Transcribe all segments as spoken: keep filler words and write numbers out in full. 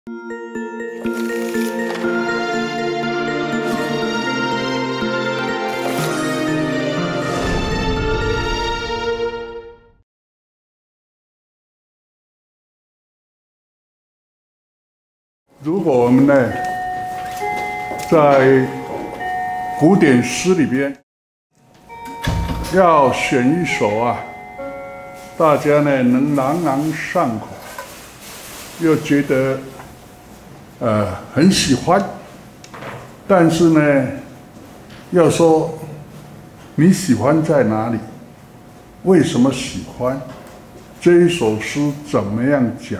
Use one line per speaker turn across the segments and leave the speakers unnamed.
如果我们呢，在古典诗里边要选一首啊，大家呢能朗朗上口，又觉得呃很喜欢，但是呢，要说你喜欢在哪里，为什么喜欢，这一首诗怎么样讲？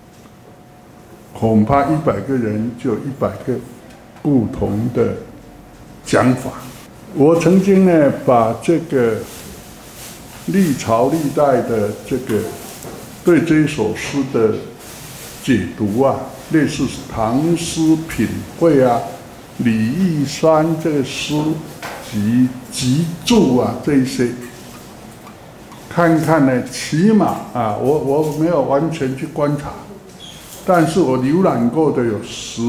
恐怕一百个人就一百个不同的讲法。我曾经呢，把这个历朝历代的这个对这一首诗的解读啊，类似唐诗品会啊、李义山这个诗集集注啊这一些，看看呢，起码啊，我我没有完全去观察。但是我浏览过的有十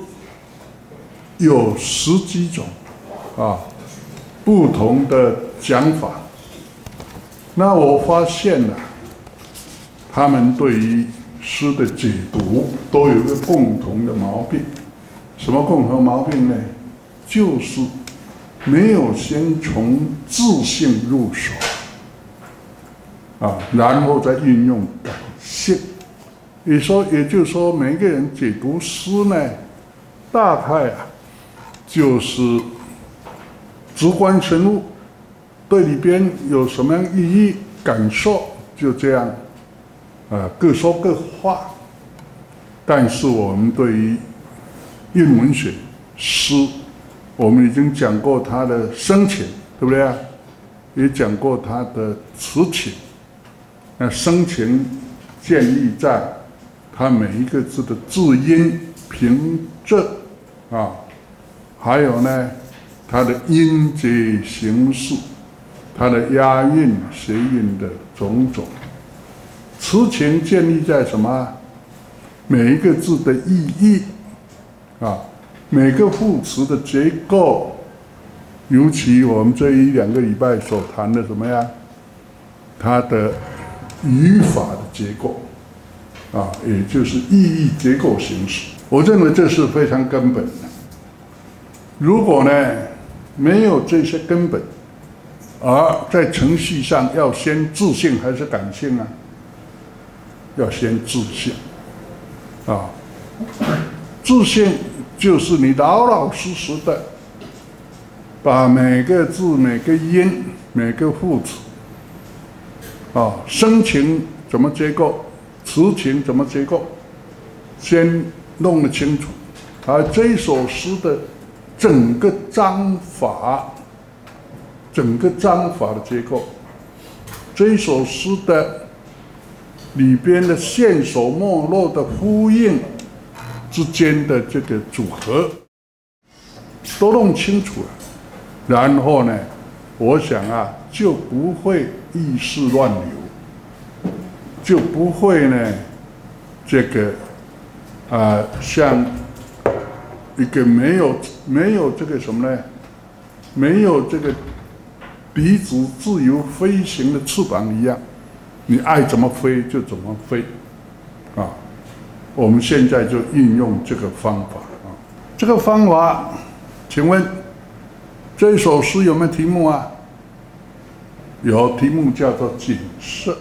有十几种啊不同的讲法，那我发现了、啊，他们对于诗的解读都有一个共同的毛病，什么共同毛病呢？就是没有先从自性入手啊，然后再运用感性。也说，也就是说，每个人解读诗呢，大概啊，就是直观深入，对里边有什么样意义、感受，就这样，啊，各说各话。但是我们对于韵文学诗，我们已经讲过它的深浅，对不对啊？也讲过它的词情。那深情建立在它每一个字的字音平仄啊，还有呢，它的音节形式，它的押韵谐韵的种种。词情建立在什么？每一个字的意义啊，每个副词的结构，尤其我们这一两个礼拜所谈的什么呀？它的语法的结构。啊，也就是意义结构形式，我认为这是非常根本的。如果呢没有这些根本，而在程序上要先自性还是感性啊？要先自性，啊，自性就是你老老实实的把每个字、每个音、每个副词，啊，声情怎么结构？词情怎么结构，先弄得清楚。而这首诗的整个章法，整个章法的结构，这首诗的里边的线索没落的呼应之间的这个组合，都弄清楚了，然后呢，我想啊，就不会意识乱流。就不会呢，这个啊、呃，像一个没有没有这个什么呢，没有这个鼻子自由飞行的翅膀一样，你爱怎么飞就怎么飞，啊，我们现在就运用这个方法啊，这个方法，请问这一首诗有没有题目啊？有，题目叫做景色。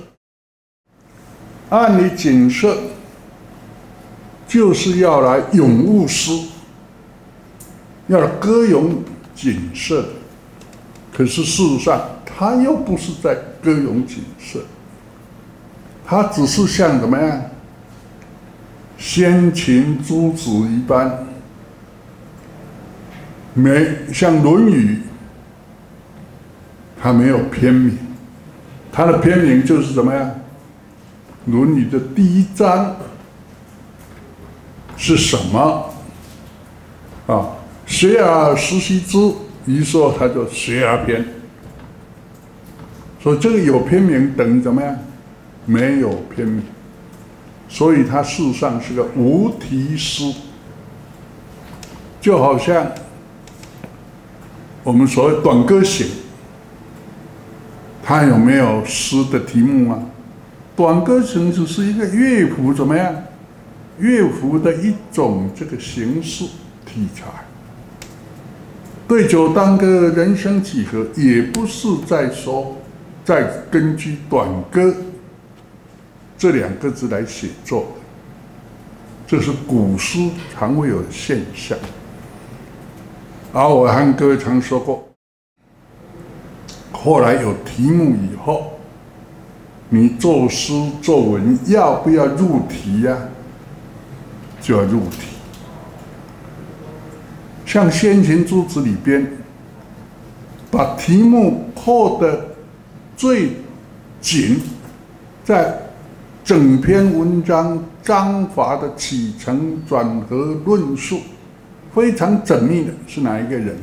按理景色就是要来咏物诗，要来歌咏景色的。可是事实上，他又不是在歌咏景色，他只是像怎么样，先秦诸子一般，没像《论语》，他没有篇名，他的篇名就是怎么样？《论语》的第一章是什么？啊，学而时习之，一说他就学而篇。所以这个有篇名等于怎么样？没有篇名。 所以它事实上是个无题诗，就好像我们所谓短歌行，它有没有诗的题目啊？短歌行只是一个乐府怎么样？乐府的一种这个形式题材。对酒当歌，人生几何，也不是在说，在根据短歌这两个字来写作的，这是古诗常会有的现象。而我和各位常说过，后来有题目以后，你作诗作文要不要入题呀、啊？就要入题。像先秦诸子里边，把题目扣得最紧，在整篇文章章法的起承转合论述非常缜密的是哪一个人啊？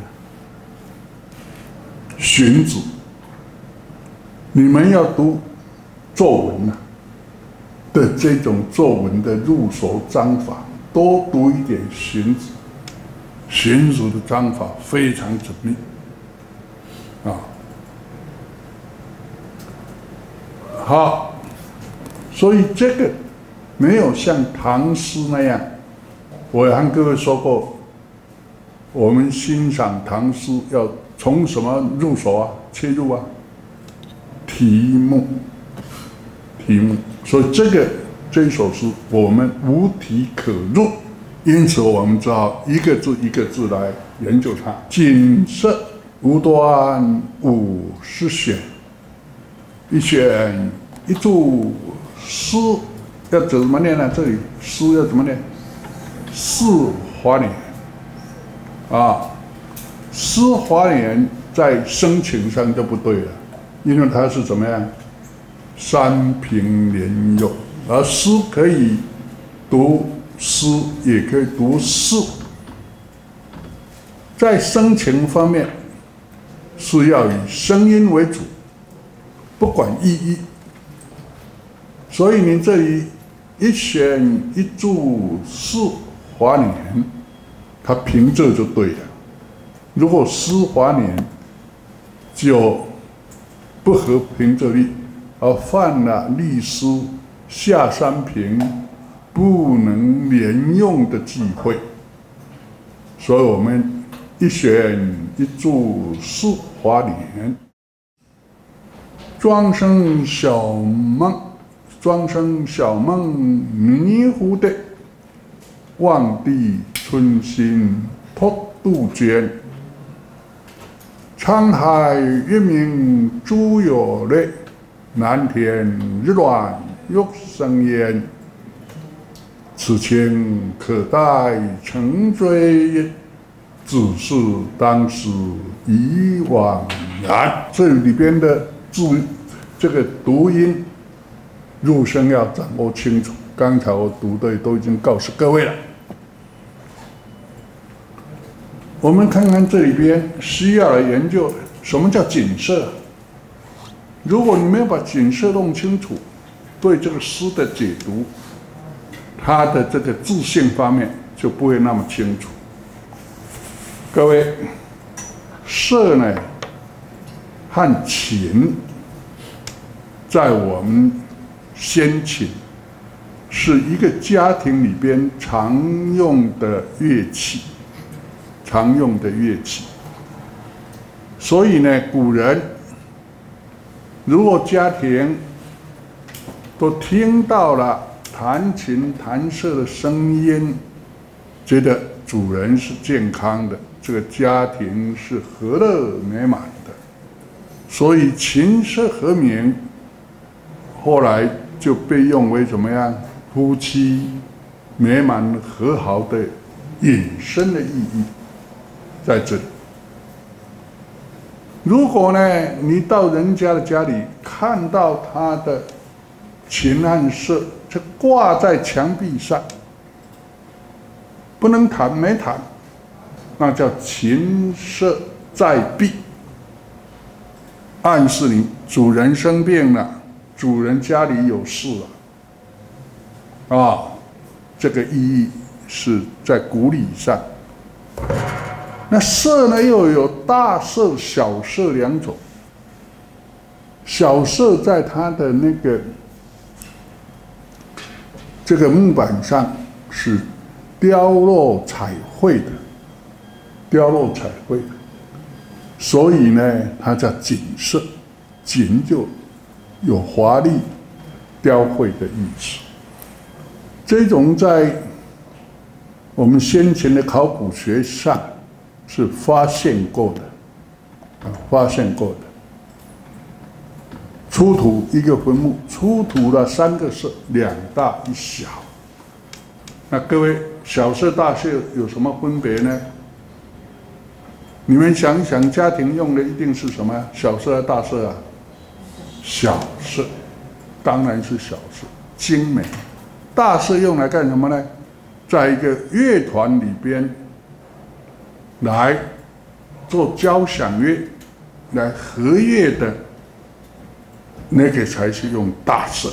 荀子。你们要读作文啊的这种作文的入手章法，多读一点荀子。荀子的章法非常缜密啊。好，所以这个没有像唐诗那样，我也和各位说过，我们欣赏唐诗要从什么入手啊？切入啊？题目，题目。所以这个这一首诗我们无题可入。因此，我们只好一个字一个字来研究它。锦瑟无端五十选，一选一注诗，要怎么念呢？这里诗要怎么念？四华年啊，诗华年在声情上就不对了，因为它是怎么样？三平连用，而诗可以读。诗也可以读诗，在声情方面是要以声音为主，不管意义。所以你这里一选一注四华年，它平仄就对了。如果诗华年就不合平仄律，而犯了律诗下三平不能连用的忌讳，所以我们一选一注四华年。庄生晓梦，庄生晓梦迷糊的，望帝春心托杜鹃。沧海月明珠有泪，蓝天日暖玉生烟。此情可待成追，只是当时已惘然。这里边的字，这个读音入声要掌握清楚。刚才我读的都已经告诉各位了。我们看看这里边需要来研究什么叫锦瑟。如果你没有把锦瑟弄清楚，对这个诗的解读，它的这个字性方面就不会那么清楚。各位，瑟呢和琴，在我们先秦是一个家庭里边常用的乐器，常用的乐器。所以呢，古人如果家庭都听到了弹琴弹瑟的声音，觉得主人是健康的，这个家庭是和乐美满的，所以琴瑟和鸣后来就被用为怎么样？夫妻美满和好的引申的意义在这里。如果呢，你到人家的家里看到他的琴和瑟就挂在墙壁上，不能弹没弹，那叫琴瑟在壁，暗示你主人生病了，主人家里有事了。 啊，这个意义是在古礼上。那色呢，又有大色、小色两种。小色在它的那个这个木板上是雕镂彩绘的，雕镂彩绘的，所以呢，它叫锦色。锦就有华丽雕绘的意思。这种在我们先前的考古学上是发现过的，啊，发现过的。出土一个坟墓，出土了三个色，两大一小。那各位，小色大色有什么分别呢？你们想想，家庭用的一定是什么？小色大色啊？小色，当然是小色，精美。大色用来干什么呢？在一个乐团里边来做交响乐、来和乐的，那个才是用大色。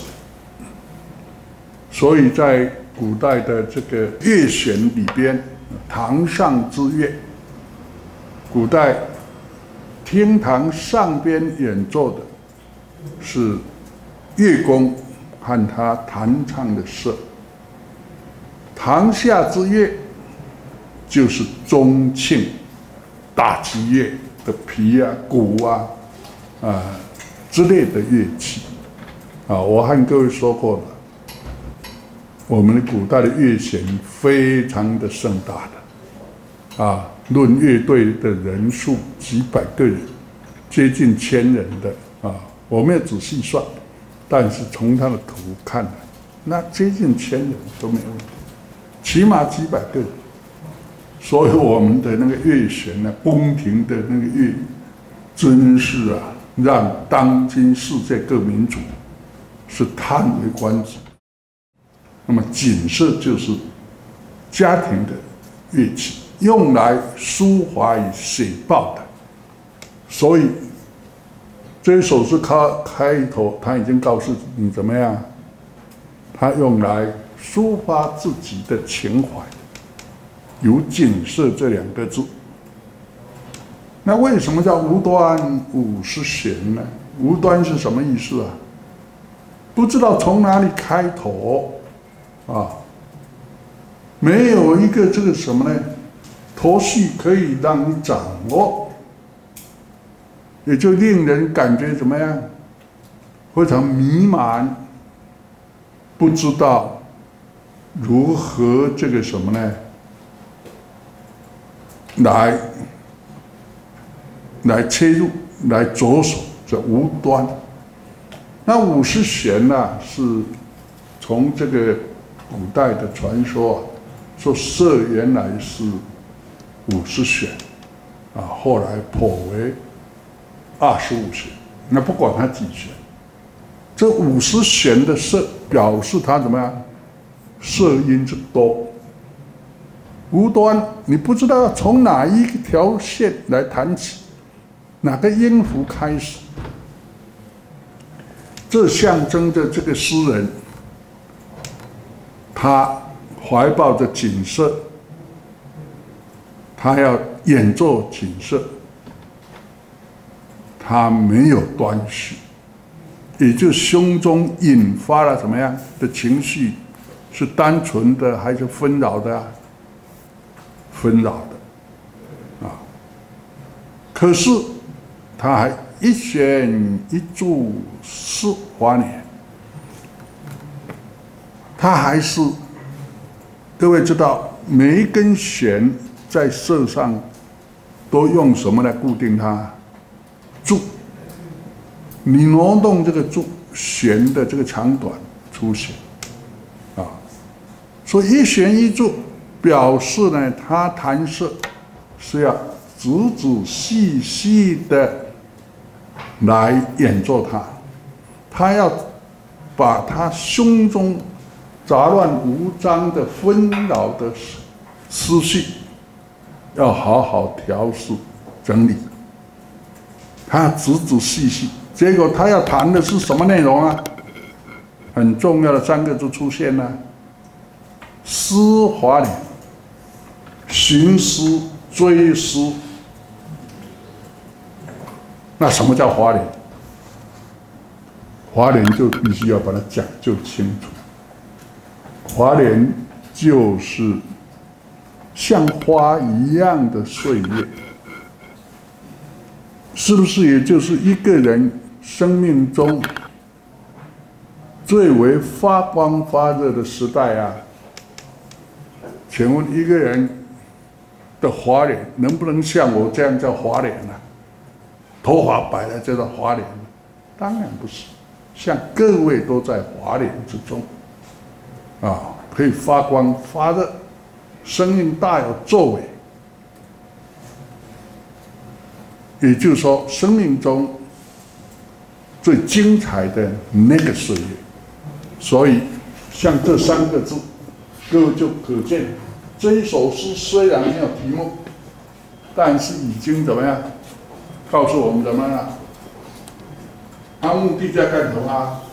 所以在古代的这个乐弦里边，堂上之乐，古代厅堂上边演奏的是乐工和他弹唱的瑟，堂下之乐就是中磬、大击乐的皮啊、鼓啊、啊之类的乐器啊。我和各位说过了，我们的古代的乐弦非常的盛大的啊，论乐队的人数几百个人，接近千人的啊。我没有仔细算，但是从他的图看来，那接近千人都没问题，起码几百个人。所以我们的那个乐弦呢，宫廷的那个乐，真是啊，让当今世界各民族是叹为观止。那么锦瑟就是家庭的乐器，用来抒怀与写报的，所以。这一首诗开开头，他已经告诉你怎么样？他用来抒发自己的情怀，有“锦瑟”这两个字。那为什么叫无端五十弦呢？无端是什么意思啊？不知道从哪里开头啊？没有一个这个什么呢？头绪可以让你掌握。也就令人感觉怎么样？非常迷茫，不知道如何这个什么呢？来来切入，来着手，叫无端。那五十弦呢、啊，是从这个古代的传说啊，说瑟原来是五十弦啊，后来颇为二十五弦，那不管它几弦，这五十弦的瑟表示它怎么样？色音之多，无端，你不知道从哪一条线来弹起，哪个音符开始，这象征着这个诗人，他怀抱着锦瑟，他要演奏锦瑟。他没有端绪，也就胸中引发了什么样的情绪？是单纯的还是纷扰的啊？纷扰的，啊！可是他还一弦一柱四华年，他还是各位知道，每一根弦在瑟上都用什么来固定它？柱，你挪动这个柱弦的这个长短出现，啊，所以一弦一柱表示呢，他弹瑟是要仔仔细细的来演奏它，他要把他胸中杂乱无章的纷扰的思绪，要好好调试整理。他仔仔细细，结果他要谈的是什么内容啊？很重要的三个字出现了、啊： 思华联，寻思追思。那什么叫华联？华联就必须要把它讲究清楚。华联就是像花一样的岁月，是不是也就是一个人生命中最为发光发热的时代啊？请问一个人的华联能不能像我这样叫华联呢？头发白了叫做华联？当然不是，像各位都在华联之中，啊，可以发光发热，生命大有作为。也就是说，生命中最精彩的那个岁月。所以，像这三个字，各位就可见，这一首诗虽然没有题目，但是已经怎么样，告诉我们怎么样？他目的在干什么啊？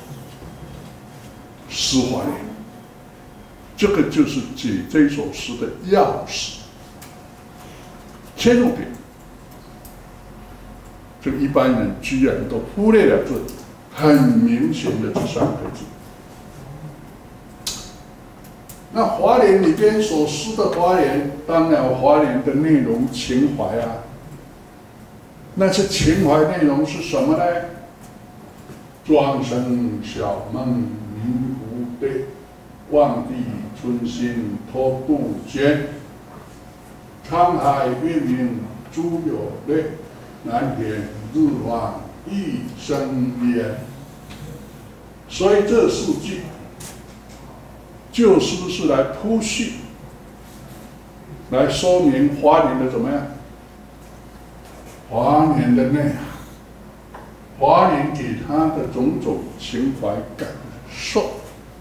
思华联，这个就是解这首诗的钥匙、切入点。这个一般人居然都忽略了这很明显的这三个字。那华联里边所诗的华联，当然华联的内容情怀啊。那些情怀内容是什么呢？庄生晓梦明湖北，望帝春心托杜鹃。沧海月明珠有泪，南田日望一生烟。所以这四句就是不是来铺叙，来说明华联的怎么样？华联的内涵，华联给他的种种情怀感受。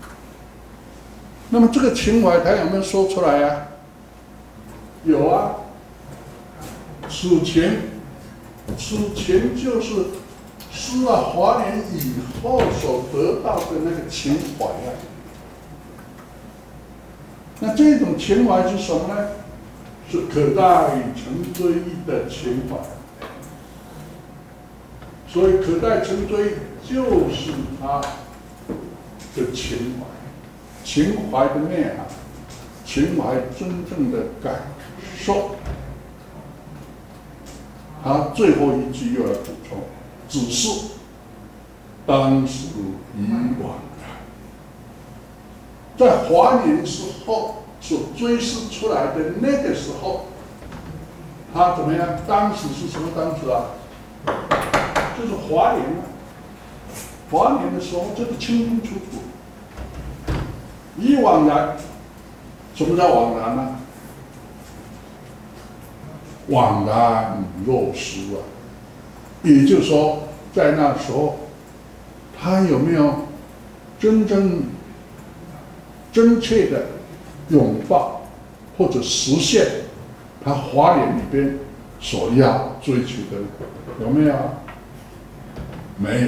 那么这个情怀他有没有说出来呀、啊？有啊。此情，此情就是诗啊华联以后所得到的那个情怀啊。那这种情怀是什么呢？是可待成追忆的情怀。所以可待成追就是他的情怀，情怀的内涵，情怀真正的感受。他最后一句又要补充，只是当时已惘然。在华年之后所追思出来的那个时候，他怎么样？当时是什么当时啊？就是华年啊，华年的时候，这个清清楚楚。已惘然，什么叫惘然呢？惘然若失啊，也就是说，在那时候，他有没有真正真切的拥抱或者实现他华年里边所要追求的？有没有？没有。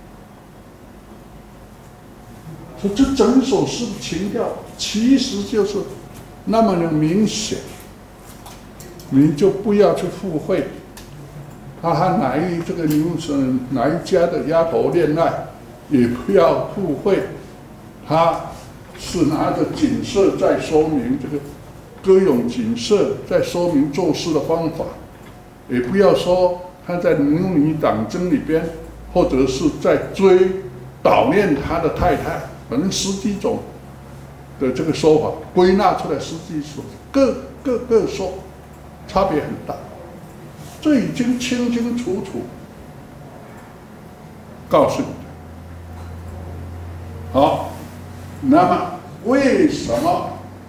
所以这整首诗的情调其实就是那么的明显，你就不要去附会他和哪一这个女生哪一家的丫头恋爱，也不要附会他是拿着锦瑟在说明这个歌咏锦瑟，在说明作诗的方法，也不要说他在母女党争里边，或者是在追悼念他的太太，反正十几种的这个说法归纳出来，十几首各各各说，差别很大。这已经清清楚楚告诉你的。好，那么为什么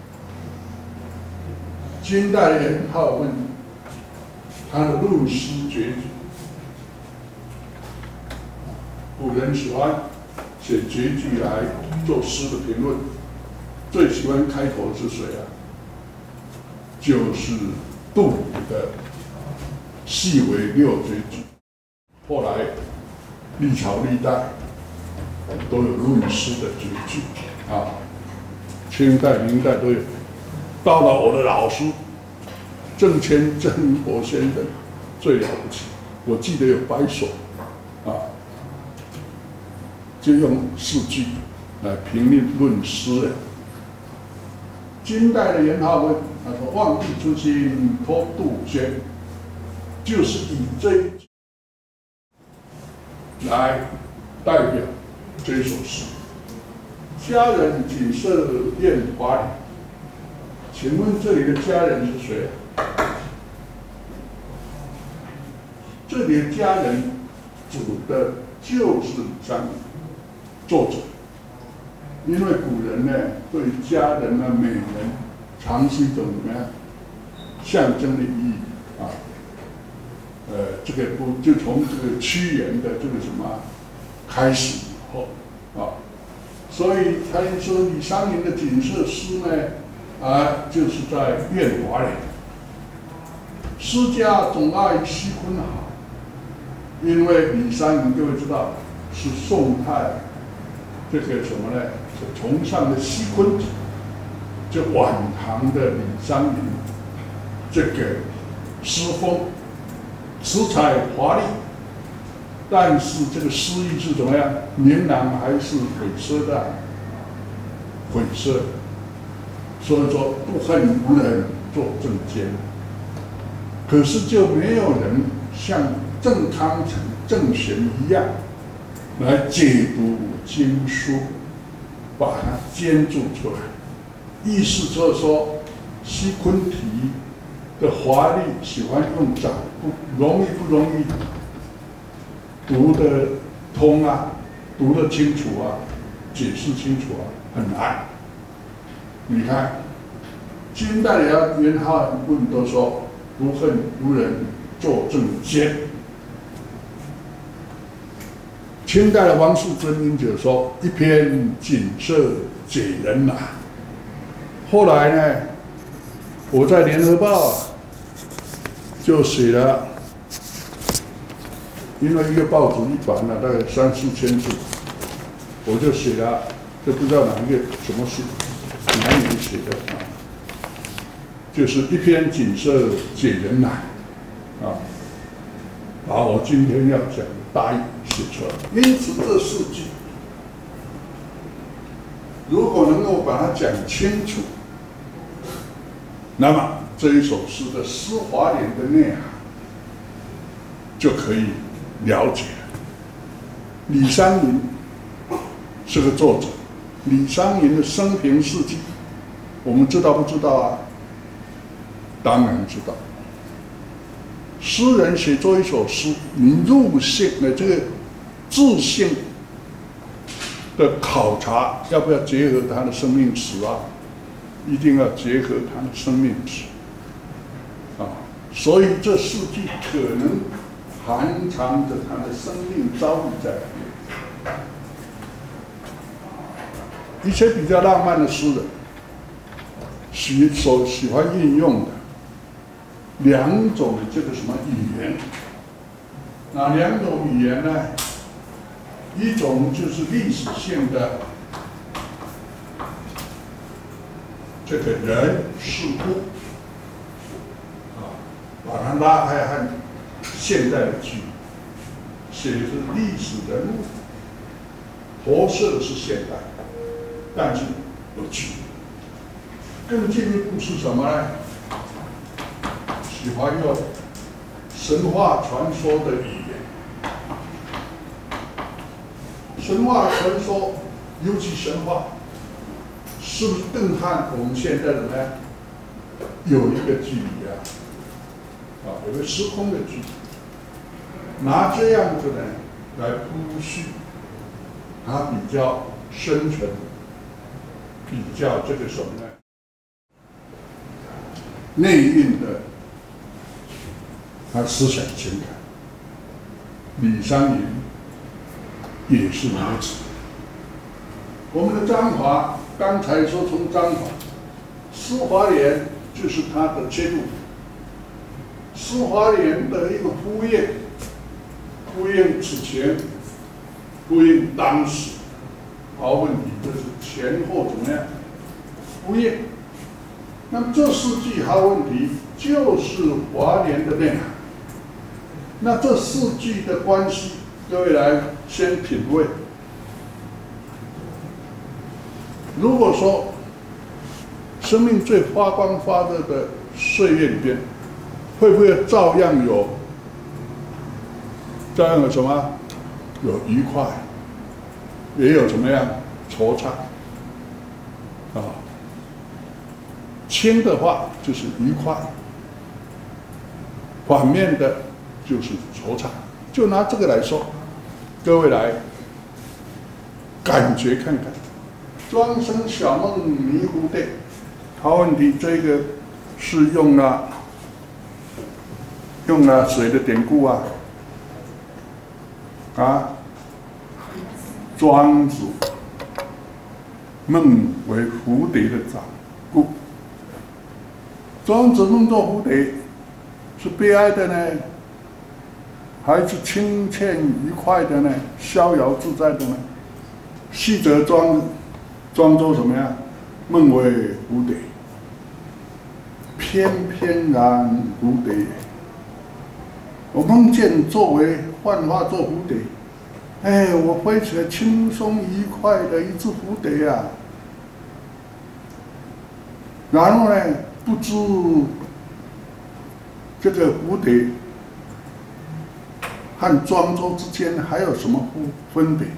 金代人他问他的论诗绝句？古人喜欢写绝句来做诗的评论，最喜欢开头是谁啊？就是杜甫的细为六绝句。后来历朝历代都有论诗的绝句啊， 清代、明代都有。到了我的老师郑谦郑国先生最了不起，我记得有百首啊，就用四句来评论诗人。金代的元好问，他说：“望帝初心托杜鹃”，就是以这一句来代表这一首诗。佳人锦瑟宴华里，请问这里的佳人是谁啊？这里的佳人指的就是张作者。因为古人呢，对佳人啊、美人，常是一种怎么样象征的意义啊。呃，这个不就从这个屈原的这个什么开始以后啊，所以他就说李商隐的锦瑟诗呢，啊，就是在宴华里。诗家总爱西昆好，因为李商隐各位知道是宋太这个什么呢？崇尚的西昆子，就晚唐的李商隐，这个诗风词采华丽，但是这个诗意是怎么样？明朗还是晦涩的？晦涩。所以说不恨无人作正笺，可是就没有人像郑康成、郑玄一样来解读经书。把它兼注出来，意思就是说，西昆体的华丽，喜欢用找，不容易不容易读得通啊，读得清楚啊，解释清楚啊，很难。你看，金代的元好问都说不恨无人作正笺。清代的王树贞英者说：“一篇锦瑟解人难。”后来呢，我在《联合报》就写了，因为一个报纸一版呢，大概三四千字，我就写了，就不知道哪一个什么是哪里写的啊，就是一篇锦瑟解人难啊，把我今天要讲的大意写出来。因此这四句，如果能够把它讲清楚，那么这一首诗的诗华联的内涵就可以了解了。李商隐是个作者，李商隐的生平事迹，我们知道不知道啊？当然知道。诗人写作一首诗，你入性的这个自性的考察，要不要结合他的生命史啊？一定要结合他的生命史啊！所以这四句可能含藏着他的生命遭遇在里面。一些比较浪漫的诗人，喜所喜欢运用的两种这个什么语言，哪两种语言呢？一种就是历史性的这个人事物啊，把它拉开和现在的距离，写的是历史人物，活色是现代，但是有距离。更进一步是什么呢？喜欢用神话传说的语言，神话传说，尤其神话，是不是更和我们现在怎么样有一个距离啊？啊，有个时空的距离。拿这样子呢来铺叙，它比较深沉，比较这个什么呢？内蕴的。他思想情感，李商隐也是如此。我们的章华，刚才说从章华，诗华联就是他的切入点。诗华联的一个呼应，呼应此前，呼应当时，好问题就是前后怎么样无业。那么这四句好问题就是华联的内涵。那这四句的关系，各位来先品味。如果说生命最发光发热的岁月里边，会不会照样有，照样有什么？有愉快，也有怎么样惆怅啊？轻的话就是愉快，反面的就是惆怅。就拿这个来说，各位来感觉看看。庄生晓梦迷糊对，好问题，这个是用了用了谁的典故啊？啊，庄子梦为蝴蝶的掌故。庄子梦作蝴蝶，是悲哀的呢，还是轻欠愉快的呢？逍遥自在的呢？细则庄庄周什么样？梦为蝴蝶，翩翩然蝴蝶。我梦见作为幻化做蝴蝶，哎，我飞起来轻松愉快的一只蝴蝶啊。然后呢，不知这个蝴蝶和庄周之间还有什么分别？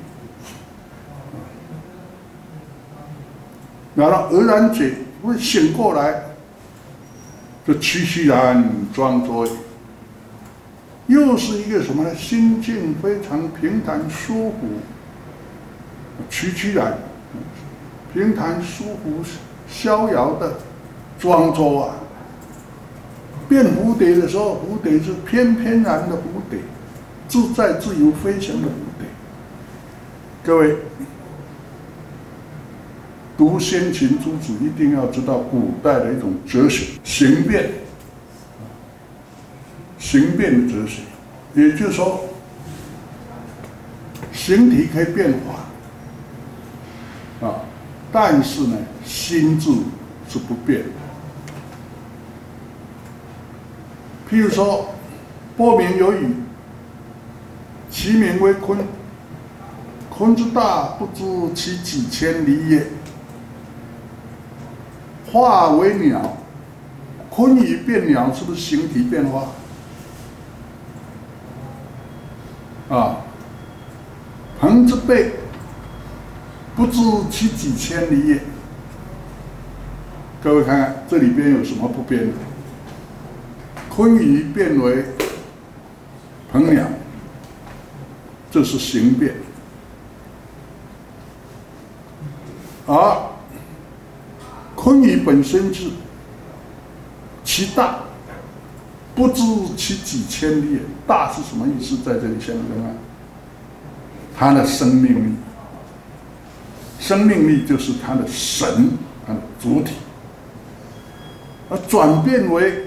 然后愕然觉，会醒过来，这区区然庄周，又是一个什么呢？心境非常平坦舒服，区区然平坦舒服逍遥的庄周啊。变蝴蝶的时候，蝴蝶是翩翩然的蝴蝶，自在自由飞翔的蝴蝶。各位读先秦诸子一定要知道古代的一种哲学，形变，形变的哲学，也就是说，形体可以变化，啊，但是呢，心智是不变的。譬如说，波鸣有雨，其名为鲲。鲲之大，不知其几千里也。化为鸟，鲲鱼变鸟，是不是形体变化？啊，鹏之背，不知其几千里也。各位看看这里边有什么不变的？鲲鱼变为鹏鸟，这是形变。而鲲鱼本身是其大，不知其几千里也。大是什么意思？在这里想想看，它的生命力，生命力就是它的神，它的主体，而转变为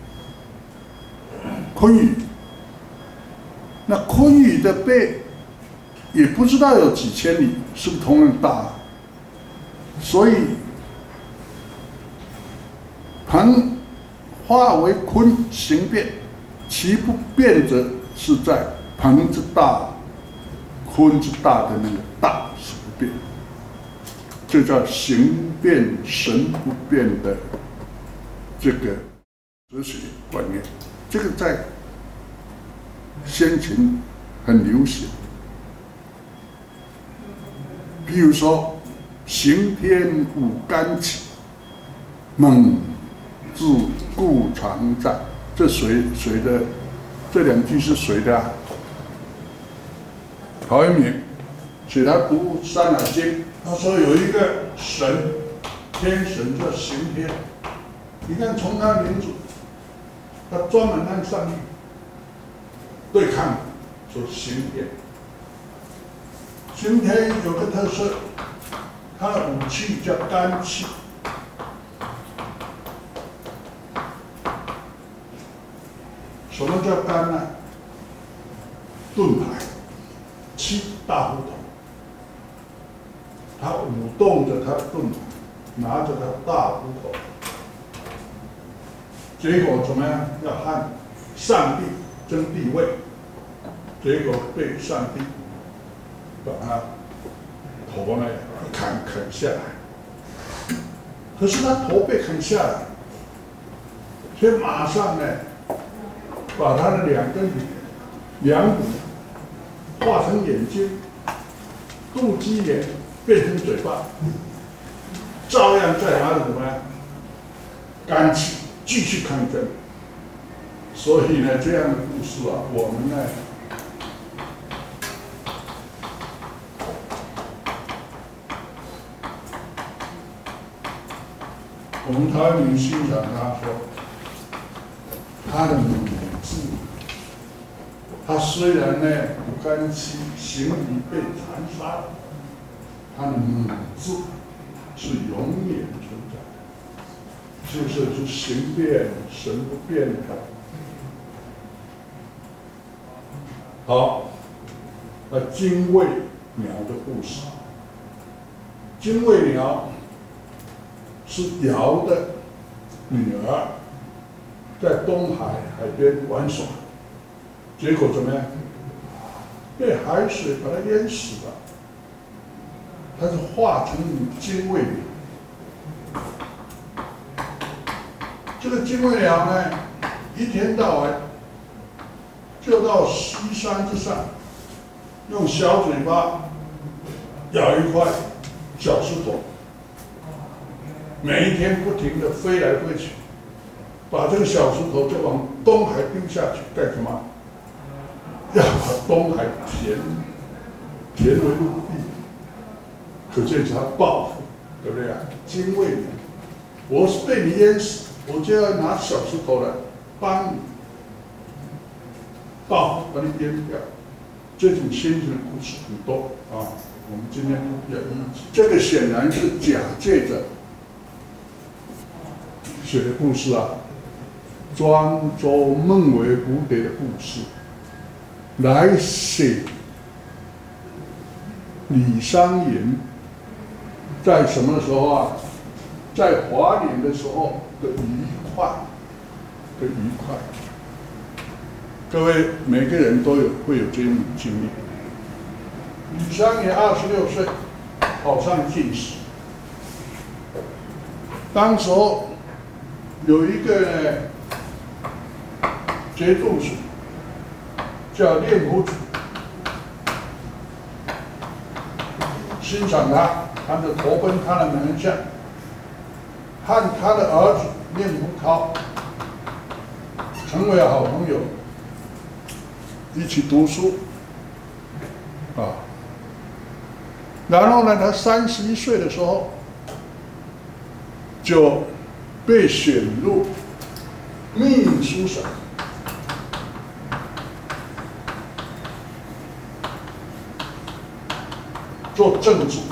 鲲鱼。那鲲鱼的背也不知道有几千里，是不是同样大？所以鹏化为鲲形变，其不变者是在鹏之大、鲲之大的那个大是不变，这叫形变神不变的这个哲学观念。这个在先秦很流行。比如说，行天舞竿起，猛自固常在。这谁谁的？这两句是谁的啊？陶渊明写他读《山海经》，他说有一个神，天神叫刑天。你看从他名字，他专门和上帝对抗，说刑天。刑天有个特色，他的武器叫干器。什么叫干呢？盾牌，器大不同。他舞动着他的盾牌， 拿着他大斧头，结果怎么样？要和上帝争地位，结果被上帝把他头呢砍砍下来。可是他头被砍下来，所以马上呢，把他的两根两骨化成眼睛，肚脐眼变成嘴巴，照样在哪里怎么样？干气继续抗争。所以呢，这样的故事啊，我们呢，我们台湾人欣赏他说，他的母字，他虽然呢不甘心行礼被残杀了，他的母字是永远存在，就是是行变神不变的。好，那精卫鸟的故事。精卫鸟是尧的女儿，在东海海边玩耍，结果怎么样？被海水把它淹死了。它是化成精卫鸟。这个精卫鸟呢，一天到晚就到溪山之上，用小嘴巴咬一块小石头，每一天不停地飞来飞去，把这个小石头就往东海丢下去，干什么？要把东海填填为陆地，可见是他报复，对不对啊？精卫鸟，我是被你淹死，我就要拿小石头来帮你。报复把你淹掉，这种先进的故事很多啊。我们今天不要一起，这个显然是假借着写的故事啊，庄周孟为蝴蝶的故事，来写李商隐在什么时候啊？在华年的时候的愉快的愉快。各位每个人都有会有这种经历。李商隐二十六岁考上进士，当时候有一个呢节度使叫令狐子，欣赏他，他的投奔他的门下，和他的儿子令狐涛成为好朋友。一起读书，啊，然后呢，他三十一岁的时候就被选入秘书省，做政治。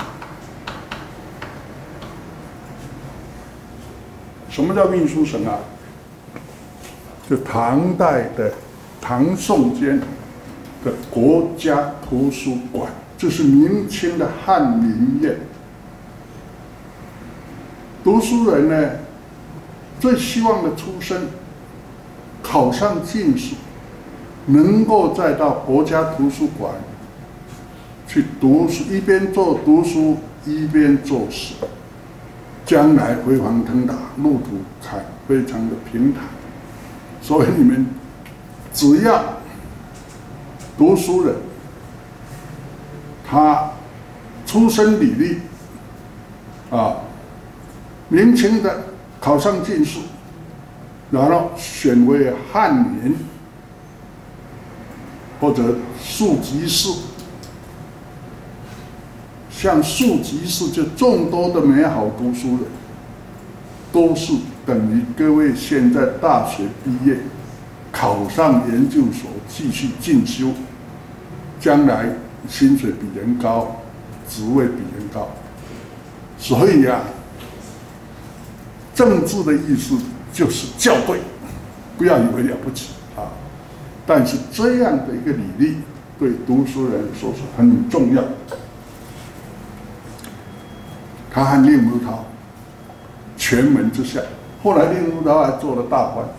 什么叫秘书省啊？就唐代的。唐宋间的国家图书馆，这是明清的翰林院。读书人呢，最希望的出身，考上进士，能够再到国家图书馆去读书，一边做读书一边做事，将来飞黄腾达，路途坎非常的平坦。所以你们。只要读书人，他出身履历啊，年轻的考上进士，然后选为翰林或者庶吉士，像庶吉士就众多的美好读书人，都是等于各位现在大学毕业。考上研究所继续进修，将来薪水比人高，职位比人高。所以呀、啊，政治的意思就是校对，不要以为了不起啊。但是这样的一个履历，对读书人说是很重要。他和令狐涛权门之下。后来令狐桃还做了大官，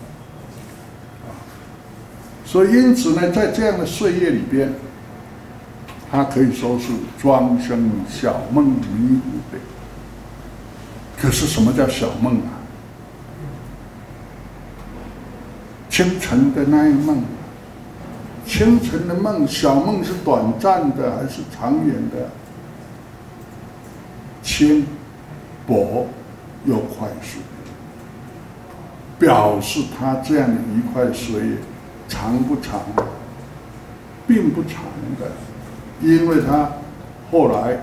所以因此呢，在这样的岁月里边，他可以说是庄生晓梦迷糊的。可是什么叫晓梦啊？清晨的那一梦，清晨的梦，小梦是短暂的还是长远的？轻薄又快速，表示他这样的愉快的岁月长不长？并不长的，因为他后来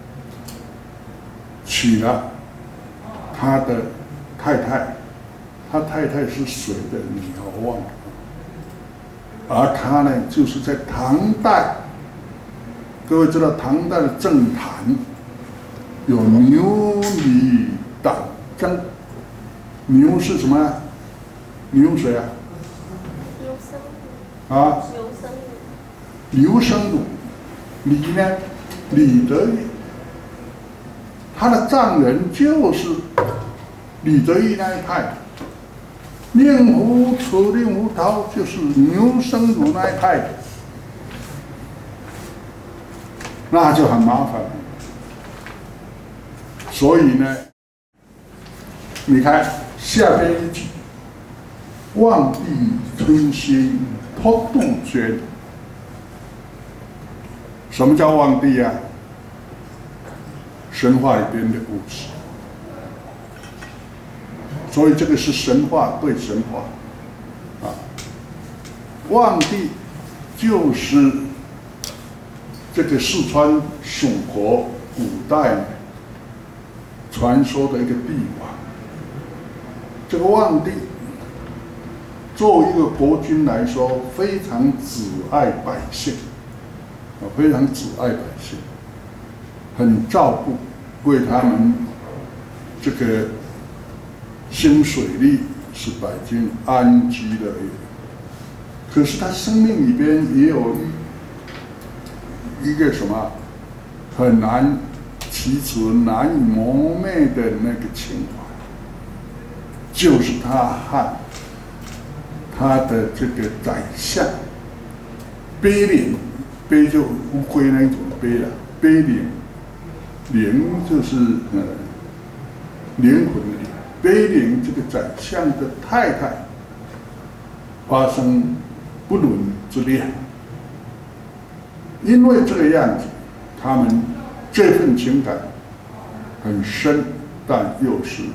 娶了他的太太，他太太是谁的女儿忘了，而他呢，就是在唐代，各位知道唐代的政坛有牛李党争，牛是什么？牛谁啊？
刘生武。
啊？
刘生武。
刘生武，李呢？李德裕，他的丈人就是李德裕那一派。令狐楚令狐桃就是牛生武那一派的，那就很麻烦了。所以呢，你看下边一句：“望帝春心托杜鹃。”什么叫望帝啊？神话里边的故事。所以这个是神话对神话，啊，望帝就是这个四川蜀国古代传说的一个帝王。这个望帝作为一个国君来说，非常挚爱百姓，啊，非常挚爱百姓，很照顾，为他们这个兴水利，使百姓安居乐业。可是他生命里边也有一一个什么很难启齿、难以磨灭的那个情怀，就是他和他的这个宰相卑陵，卑就乌龟那种卑了，卑陵，陵就是呃灵魂的灵。卑陵这个宰相的太太发生不伦之恋，因为这个样子，他们这份情感很深，但又是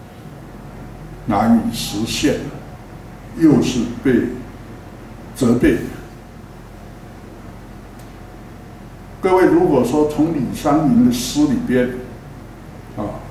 难以实现，又是被责备。各位，如果说从李商隐的诗里边啊，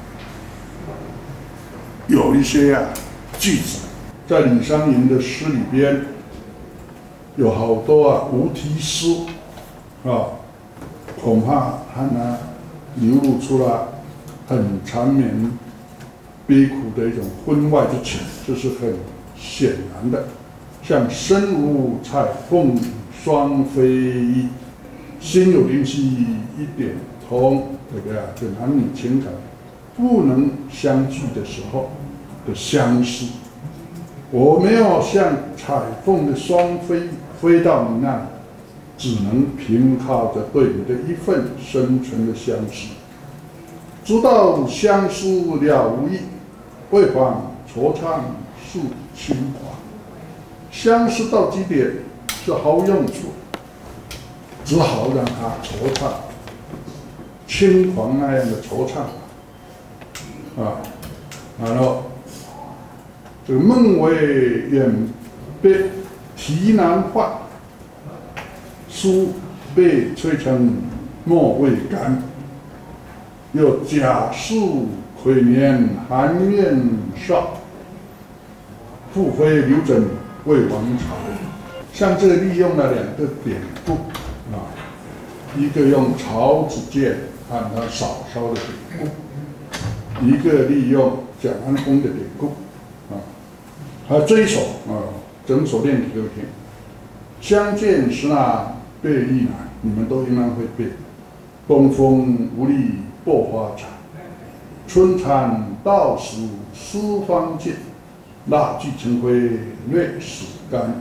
有一些啊句子，在李商隐的诗里边有好多啊无题诗啊，恐怕他呢流露出了很缠绵、悲苦的一种婚外之情，这是很显然的。像身无彩凤双飞翼，心有灵犀一点通，对不对啊？这男女情感不能相聚的时候的相思，我没有像彩凤的双飞飞到你那里，只能凭靠着对你的一份深沉的相思。知道相思了无益，为妨惆怅诉清华。相思到极点是毫无用处，只好让他惆怅，轻狂那样的惆怅啊，然后这个梦为远被题难换，书被吹成墨未干，又假树魁年寒怨少，复非刘枕为王朝。像这利用了两个典故啊，一个用曹子建和他嫂嫂的典故，一个利用蒋安公的典故啊。还有这一首啊，整首念给各位听。相见时那背亦难，你们都应该会背。东风无力百花残， 春蚕到死丝方尽，蜡炬成灰泪始干。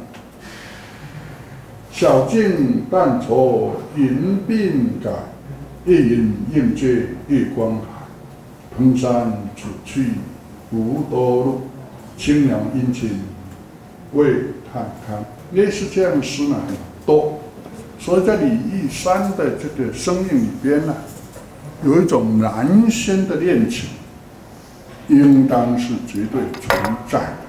晓镜但愁银鬓改，夜饮应觉月光海。蓬山此去无多路，青鸟殷勤为探看。类似这样的诗呢很多，所以在李义山的这个生命里边呢，有一种男仙的恋情，应当是绝对存在的。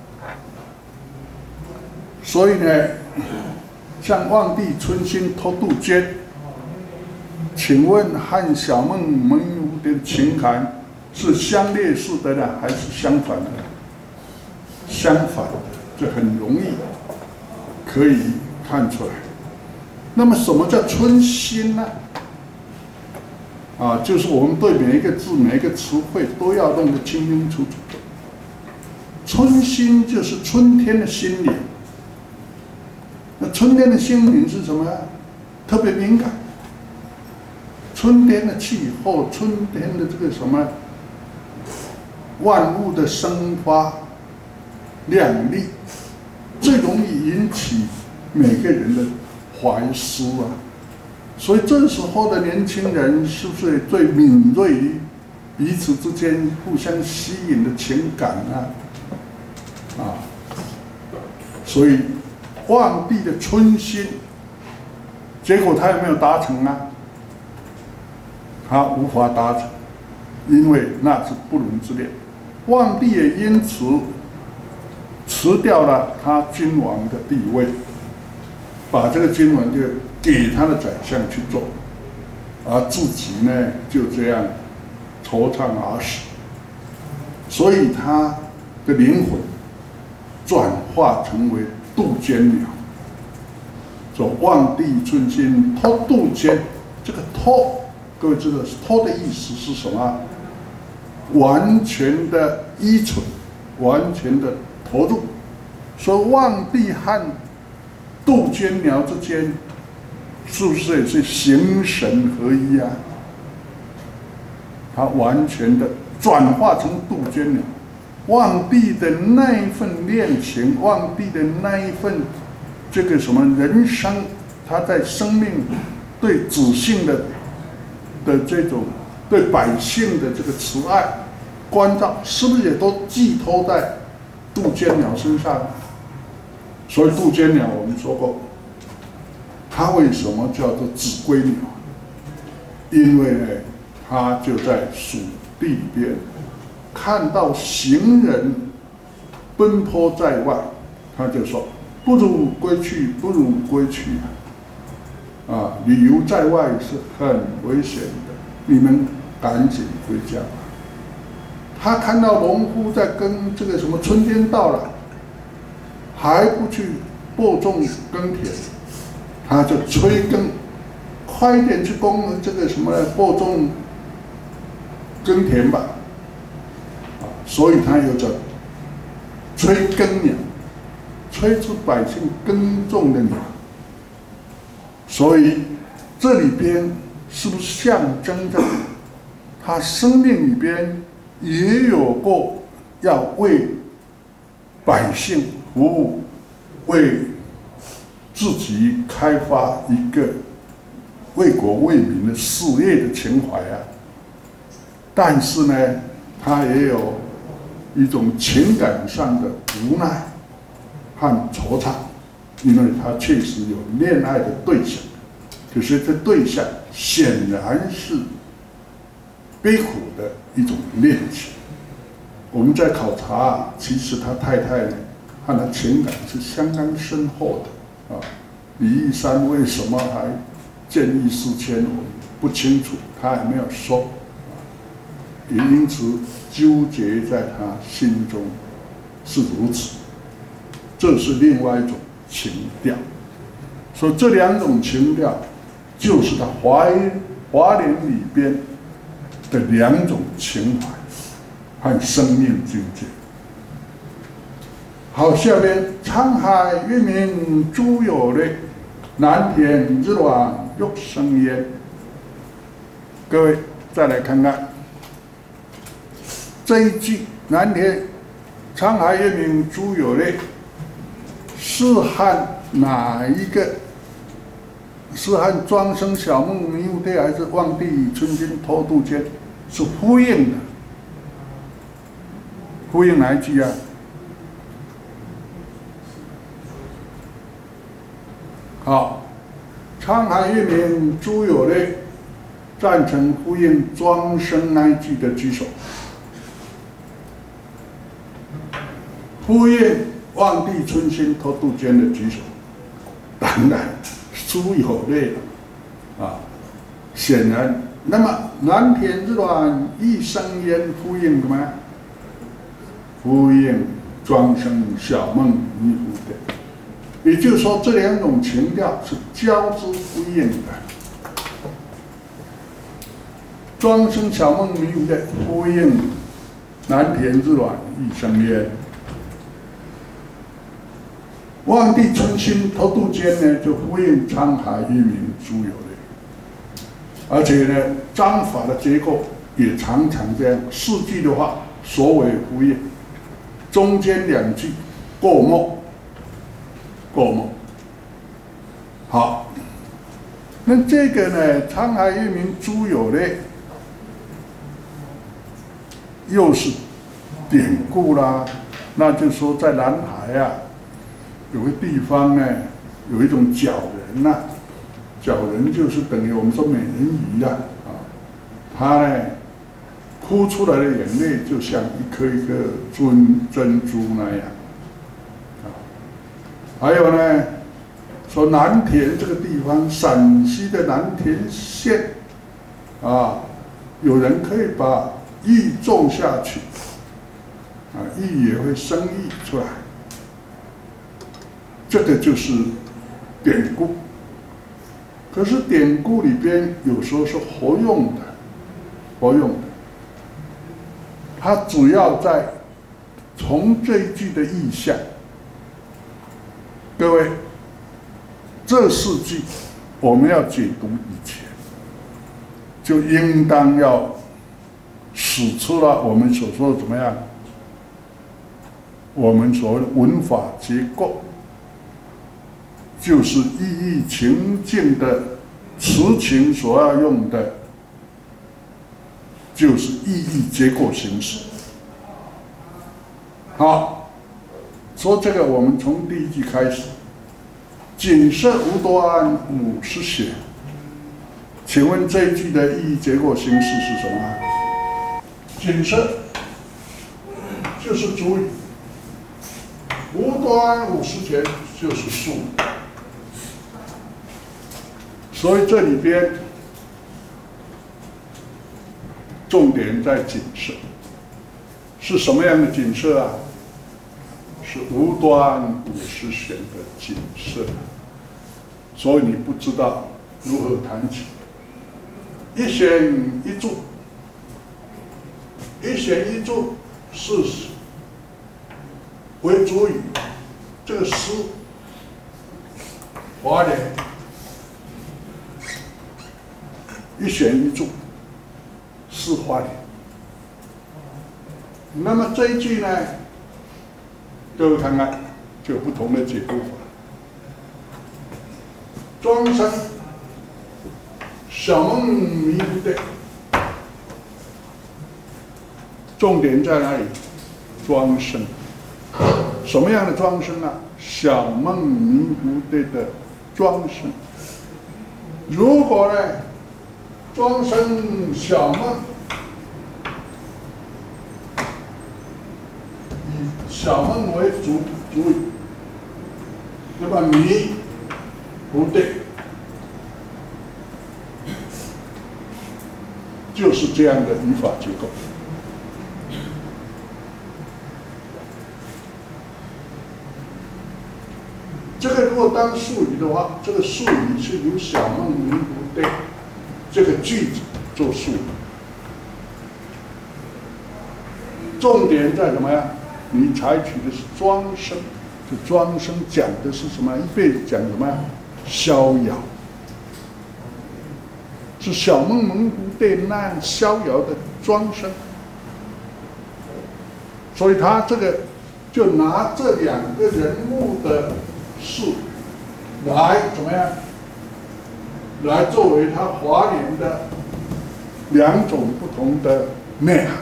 所以呢，像望帝春心偷渡间，请问和小孟蒙武的情感是相列式的呢，还是相反的？相反的，这很容易可以看出来。那么，什么叫春心呢？啊，就是我们对每一个字、每一个词汇都要弄得清清楚楚。春心就是春天的心灵。那春天的心灵是什么？特别敏感。春天的气候，春天的这个什么，万物的生发亮丽，最容易引起每个人的怀思啊。所以这时候的年轻人是不是最敏锐于彼此之间互相吸引的情感啊？啊，所以望帝的春心，结果他有没有达成啊？他无法达成，因为那是不伦之恋。望帝也因此辞掉了他君王的地位，把这个君王就给他的宰相去做，而自己呢就这样惆怅而死。所以他的灵魂转化成为杜鹃鸟。说望帝春心托杜鹃，这个托，各位知道托的意思是什么？完全的依存，完全的投入。说望帝和杜鹃鸟之间，是不是也是形神合一啊？它完全的转化成杜鹃鸟，望帝的那一份恋情，望帝的那一份这个什么人生，他在生命对子性的的这种对百姓的这个慈爱关照，是不是也都寄托在杜鹃鸟身上？所以杜鹃鸟我们说过，它为什么叫做子规鸟？因为呢，它就在蜀地里边看到行人奔波在外，他就说：“不如归去，不如归去啊！啊，旅游在外是很危险的，你们赶紧回家。”他看到农夫在耕这个什么，春天到了，还不去播种耕田，他就催耕，快一点去耕这个什么播种耕田吧。啊，所以他有着催耕鸟，催出百姓耕种的鸟。所以这里边是不是象征着他生命里边也有过要为百姓服务，为自己开发一个为国为民的事业的情怀啊？但是呢，他也有一种情感上的无奈和惆怅，因为他确实有恋爱的对象，可是这对象显然是悲苦的一种恋情。我们在考察，其实他太太呢和他情感是相当深厚的啊。李义山为什么还见异思迁，我们不清楚，他也没有说，也因此纠结在他心中是如此。这是另外一种情调。所以这两种情调，就是他华华联里边的两种情怀和生命境界。好，下边沧海月明珠有泪，蓝田日晚玉生烟。各位再来看看， 这一句南田沧海月明珠有泪，是和哪一个？是和庄生晓梦迷雾队，还是望帝春心托杜鹃？是呼应的。呼应哪一句啊？好，沧海月明珠有泪，赞成呼应庄生那一句的举手。呼应望帝春心托杜鹃的举手。当然。珠有泪啊，显然，那么蓝田日暖一生烟呼应什么？呼应庄生晓梦迷糊的，也就是说，这两种情调是交织呼应的。庄生晓梦迷糊的呼应蓝田日暖一生烟。望帝春心托杜鹃呢，就呼应沧海月明珠有泪，而且呢，章法的结构也常常这样，四句的话首尾呼应，中间两句过墨，过墨。好，那这个呢，沧海月明珠有泪，又是典故啦，那就说在南海啊。有个地方呢，有一种角人呐、啊，角人就是等于我们说美人鱼啊，啊，他呢哭出来的眼泪就像一颗一颗珍珍珠那样，啊，还有呢，说南田这个地方，陕西的南田县，啊，有人可以把玉种下去，啊，玉也会生玉出来。这个就是典故，可是典故里边有时候是活用的，活用的。它主要在从这一句的意象，各位，这四句我们要解读以前，就应当要使出了我们所说的怎么样？我们所谓的文法结构。就是意义情境的词情所要用的，就是意义结构形式。好，说这个我们从第一句开始，锦瑟无端五十弦。请问这一句的意义结构形式是什么？锦瑟就是主语，无端五十弦就是术语。所以这里边重点在锦瑟，是什么样的锦瑟啊？是无端五十弦的锦瑟。所以你不知道如何弹起，一弦一柱，一弦一柱是为主语，这个诗华联。一弦一柱，是花联。那么这一句呢，各位看看，就有不同的解读法。庄生晓梦迷糊队，重点在哪里？庄生，什么样的庄生啊？晓梦迷糊队的庄生。如果呢？庄生晓梦，以晓梦为主主语，那么迷不对，就是这样的语法结构。这个如果当术语的话，这个术语是由晓梦迷不对。这个句子做术语，重点在什么呀？你采取的是庄生，这庄生讲的是什么？一辈子讲什么呀？逍遥，是晓梦迷糊队那样逍遥的庄生。 所以他这个就拿这两个人物的事来怎么样？来作为他华联的两种不同的内涵。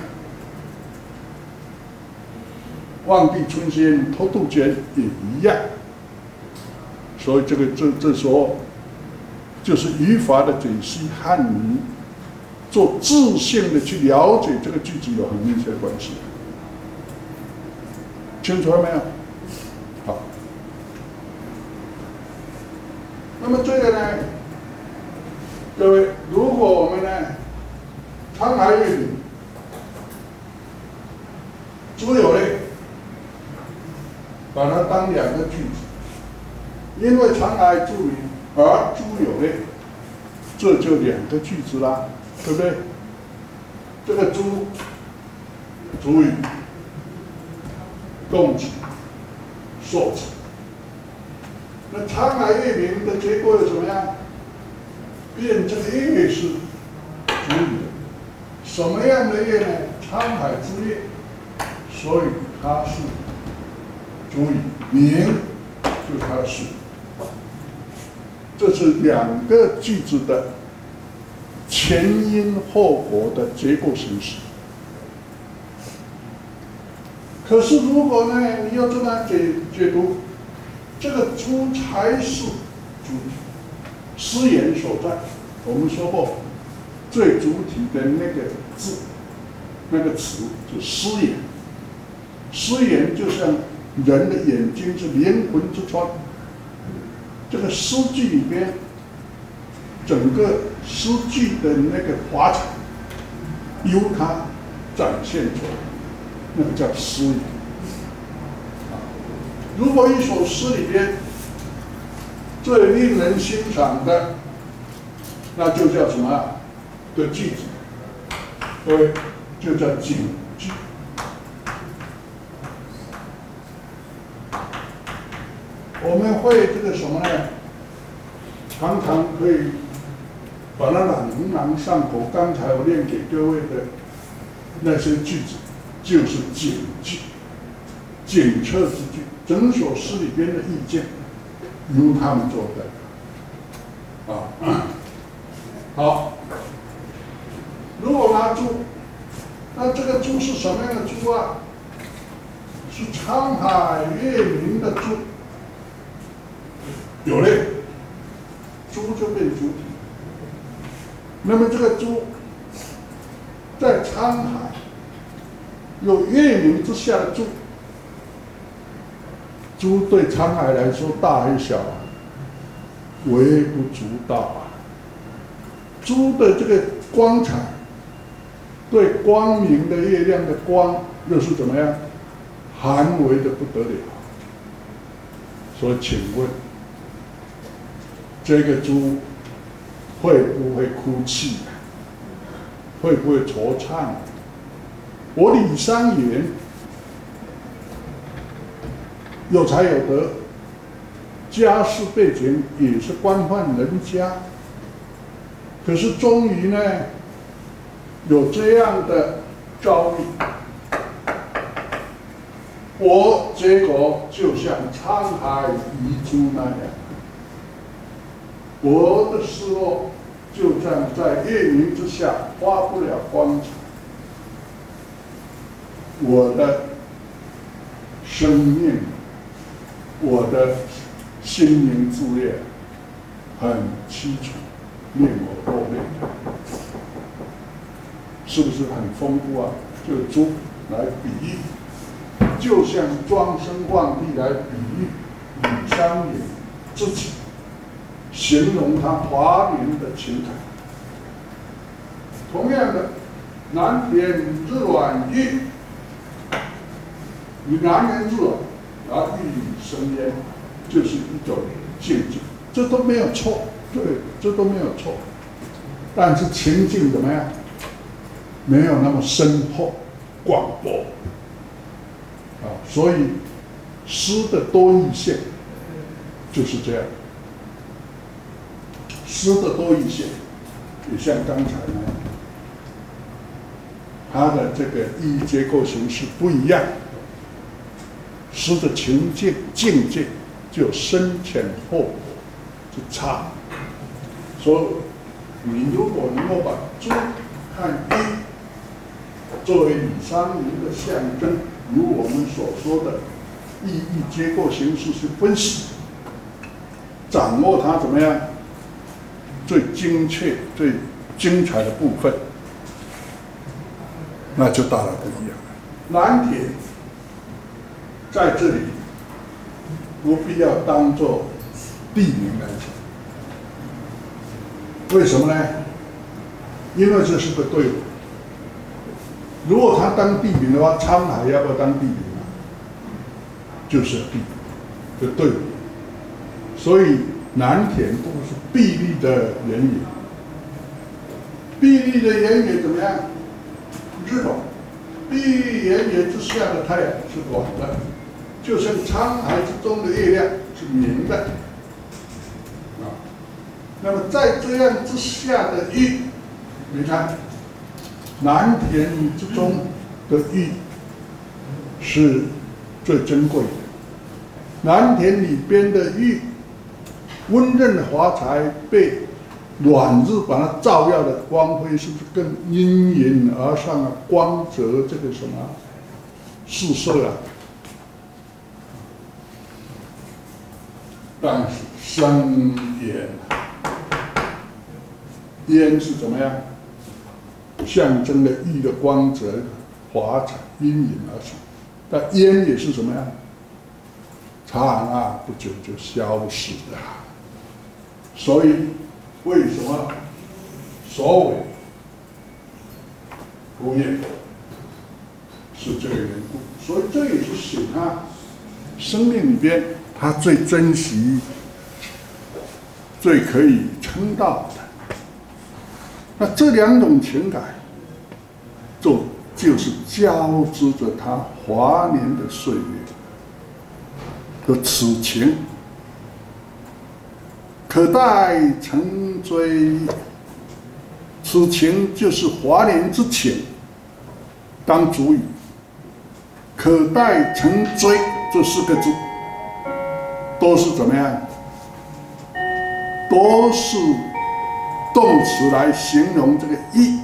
望帝春仙偷渡间也一样，所以这个这这时候就是语法的解析和你做自性的去了解这个句子有很密切的关系。清楚了没有？好。那么这个呢，各位，如果我们呢，沧海月明，诸有类，把它当两个句子，因为沧海著名而诸有类，这就两个句子啦，对不对？这个诸，主语、动词、受词。那沧海月明的结果又怎么样？变这个月是主语，什么样的月呢？沧海之月，所以它是主语，明就是它的事。这是两个句子的前因后果的结构形式。可是如果呢，你要这样解解读，这个诸才是主体，诗言所在。我们说过，最主体的那个字，那个词就诗言。诗言就像人的眼睛是灵魂之窗，这个诗句里边，整个诗句的那个华彩，由它展现出来，那个叫诗言。如果一首诗里边最令人欣赏的，那就叫什么的句子？对，就叫警句。我们会这个什么呢？常常可以把它朗朗上口。刚才我念给各位的那些句子，就是警句、警策之句。整首诗里边的意见，由他们做的。啊，好。如果拿猪，那这个猪是什么样的猪啊？是沧海月明的猪。有类，猪就变主体。那么这个猪，在沧海有月明之下的猪。猪对沧海来说大还是小啊？微不足道啊。猪的这个光彩，对光明的月亮的光又是怎么样？寒微的不得了。所以，请问，这个猪会不会哭泣啊？会不会惆怅啊？我李商隐有才有德，家世背景也是官宦人家，可是终于呢，有这样的遭遇，我结果就像沧海遗珠那样，我的失落就像在月明之下发不了光彩，我的生命。我的心灵之月很凄楚，令我落泪，是不是很丰富啊？就猪来比喻，就像庄生望帝来比喻李商隐自己，形容他华年的情感。同样的，南边日暖玉，你南边日暖。而玉宇生烟，就是一种境界，这都没有错，对，这都没有错。但是情境怎么样？没有那么深厚、广博啊，所以诗的多义性就是这样。诗的多义性也像刚才那样，它的这个意义结构形式不一样。 诗的情境境界就深浅厚薄之差。所以，你如果能够把猪和一作为李商隐的象征，如我们所说的意义结构形式去分析，掌握它怎么样最精确、最精彩的部分，那就大了不一样了。蓝田在这里不必要当做地名来讲，为什么呢？因为这是个队伍。如果他当地名的话，沧海要不要当地名啊？就是地的队伍。所以南田不是壁立的原野，壁立的原野怎么样？日光，壁立原野之下的太阳是短的，就像沧海之中的月亮是明的。啊，那么在这样之下的玉，你看。南田之中的玉是最珍贵的。南田里边的玉，温润华彩，被暖日把它照耀的光辉，是不是更殷盈而上啊？光泽这个什么四色啊？但是生烟，烟是怎么样？象征了玉的光泽、华彩、殷盈而上，但烟也是什么样？刹那不久就消失了。所以，为什么首尾不厌？是这个缘故。所以这也是写他生命里边他最珍惜、最可以称道的。那这两种情感，就就是交织着他华年的岁月的此情，可待成追。此情就是华年之情，当主语。可待成追这四个字，都是怎么样？都是动词来形容这个意。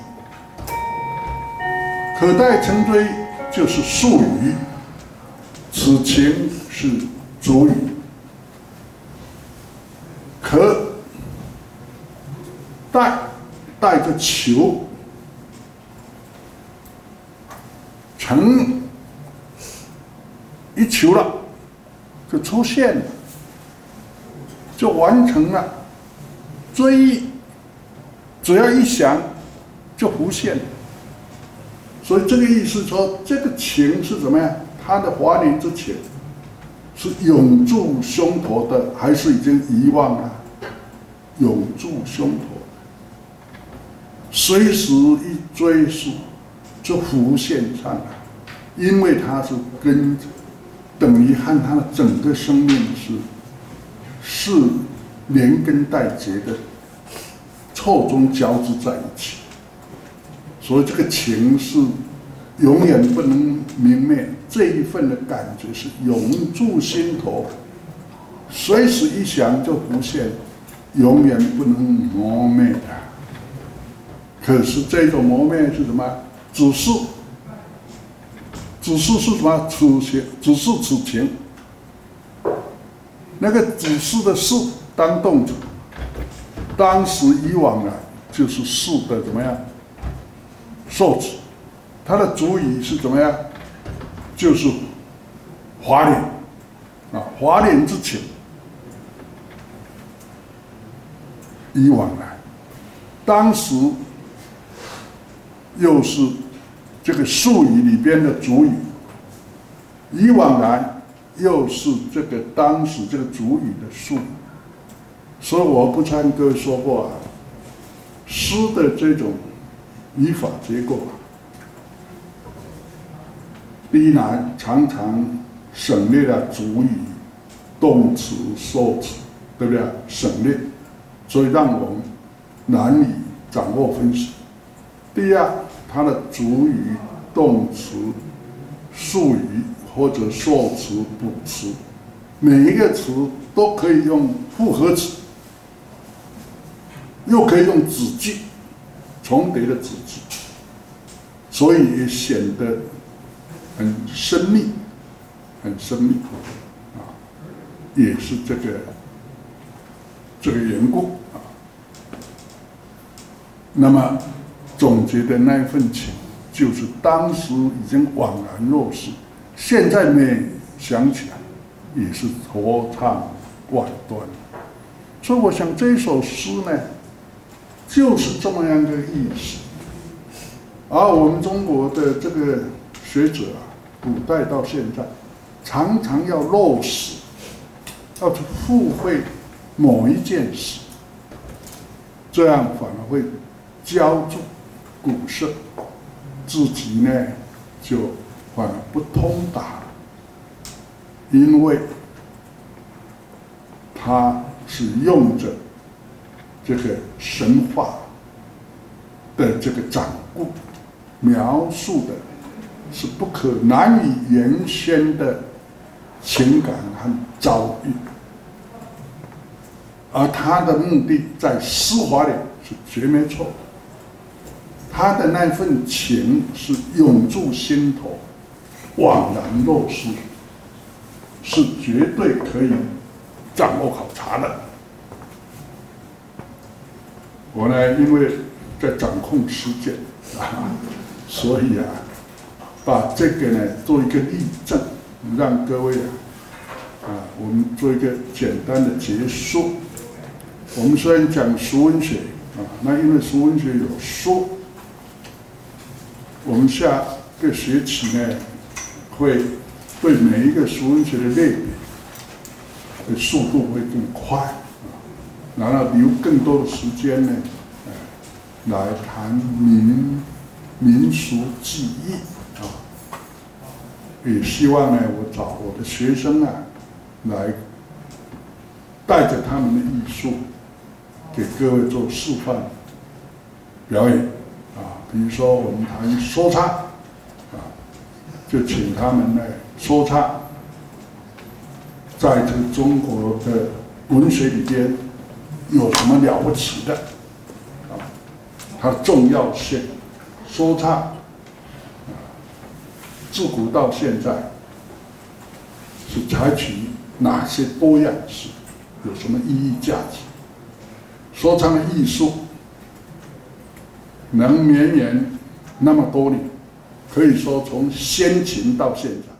可待成追就是术语，此情是主语。可待带着求，成一求了就出现了，就完成了。追只要一想就浮现了。所以这个意思说，这个情是怎么样？他的华年之情是永驻胸头的，还是已经遗忘了？永驻胸头，随时一追溯就浮现上来，因为它是跟等于和他的整个生命是是连根带结的，错综交织在一起。所以这个情是永远不能泯灭，这一份的感觉是永驻心头，随时一想就浮现，永远不能磨灭的。可是这种磨灭是什么？只是，只是是什么？此情，只是此情。那个只是的是当动词，当时以往啊，就是是的怎么样？受词，它的主语是怎么样？就是华年啊，华年之情，以往来，当时又是这个术语里边的主语，以往来又是这个当时这个主语的术语。所以我不参各位说过啊，诗的这种语法结构啊，第一栏常常省略了主语、动词、受词，对不对？省略，所以让我们难以掌握分析。第二，它的主语、动词、术语、 或者受词补词，每一个词都可以用复合词，又可以用子句，重叠的子句，所以也显得很生密，很生密啊，也是这个这个缘故啊。那么总结的那一份情，就是当时已经惘然若失，现在每想起来也是惆怅万端。所以我想这首诗呢，就是这么样的意思。而我们中国的这个学者啊，古代到现在，常常要落实，要去附会某一件事，这样反而会浇筑古色，自己呢就反而不通达了，因为他是用着这个神话的这个掌故，描述的是不可难以言宣的情感和遭遇，而他的目的在诗华里是绝没错的。他的那份情是涌入心头，惘然若失，是绝对可以掌握考察的。我呢，因为在掌控实践啊，所以啊，把这个呢做一个例证，让各位啊，啊，我们做一个简单的结束。我们虽然讲俗文学啊，那因为俗文学有说。我们下个学期呢，会对每一个俗文学的类别的速度会更快，啊，然后留更多的时间呢，呃，来谈民民俗技艺啊。也希望呢，我找我的学生啊，来带着他们的艺术，给各位做示范表演。啊，比如说我们谈说唱，啊，就请他们呢说唱，在这个中国的文学里边有什么了不起的？啊，它的重要性，说唱，啊，自古到现在是采取哪些多样式，有什么意义价值？说唱的艺术。能绵延那么多年，可以说从先秦到现在。